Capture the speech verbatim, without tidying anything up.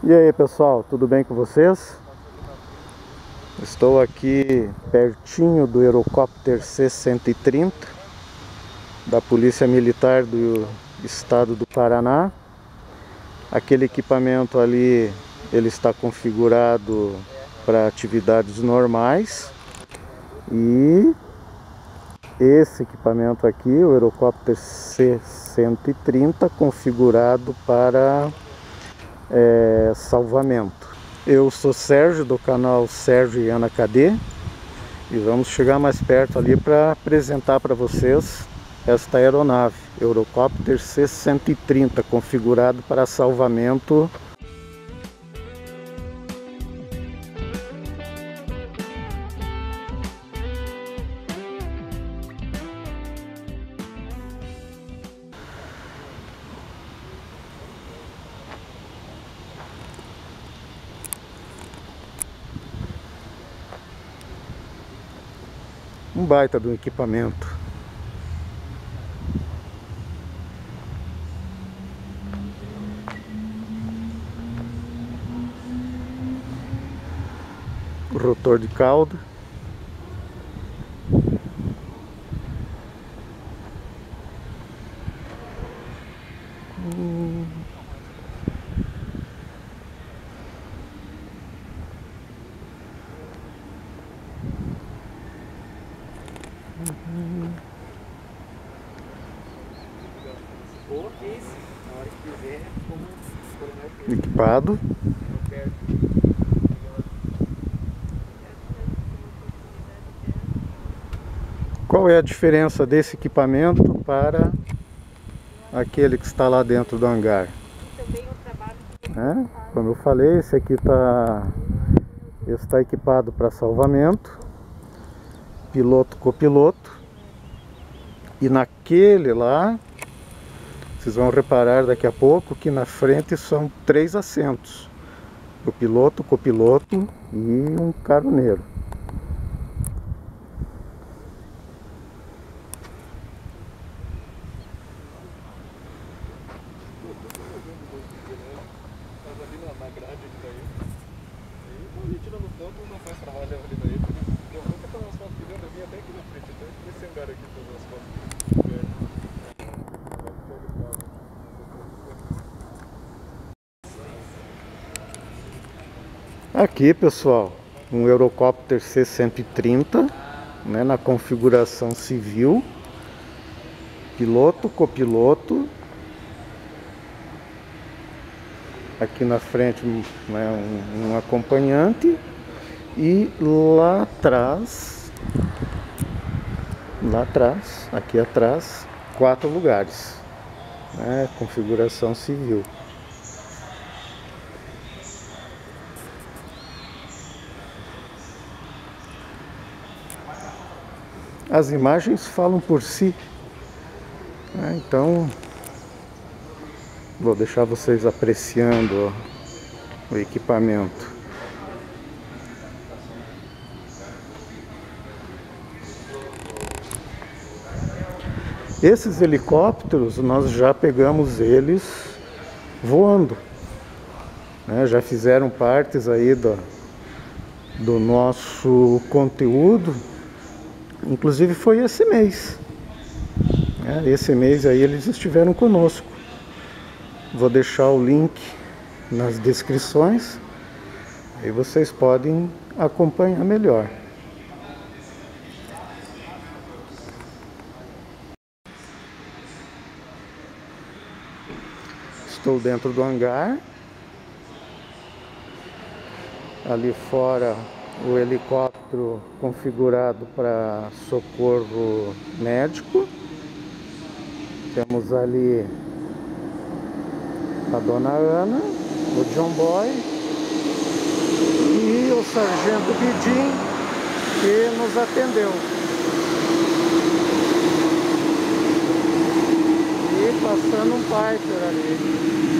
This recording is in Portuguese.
E aí pessoal, tudo bem com vocês? Estou aqui pertinho do Eurocopter C cento e trinta da Polícia Militar do Estado do Paraná. Aquele equipamento ali, ele está configurado para atividades normais, e esse equipamento aqui, o Eurocopter C cento e trinta, configurado para É, salvamento. Eu sou Sérgio, do canal Sérgio e Ana K D, e vamos chegar mais perto ali para apresentar para vocês esta aeronave, Eurocopter C cento e trinta, configurado para salvamento. Um baita do equipamento. O rotor de cauda. Hum. Uhum. Equipado. Qual é a diferença desse equipamento para aquele que está lá dentro do hangar? É, como eu falei, esse aqui tá, está equipado para salvamento, piloto, copiloto, e naquele lá, vocês vão reparar daqui a pouco que na frente são três assentos: o piloto, o copiloto e um caroneiro. Aqui pessoal, um Eurocopter C cento e trinta, né, na configuração civil, piloto, copiloto, aqui na frente, né, um, um acompanhante, e lá atrás, lá atrás, aqui atrás, quatro lugares, né, configuração civil. As imagens falam por si, né? Então vou deixar vocês apreciando, ó, o equipamento. Esses helicópteros nós já pegamos eles voando, né? Já fizeram partes aí do, do nosso conteúdo. Inclusive foi esse mês, né? Esse mês aí eles estiveram conosco. Vou deixar o link nas descrições, aí vocês podem acompanhar melhor. Estou dentro do hangar. Ali fora o helicóptero configurado para socorro médico. Temos ali a dona Ana, o John Boy e o sargento Bidim, que nos atendeu. E passando um Piper ali.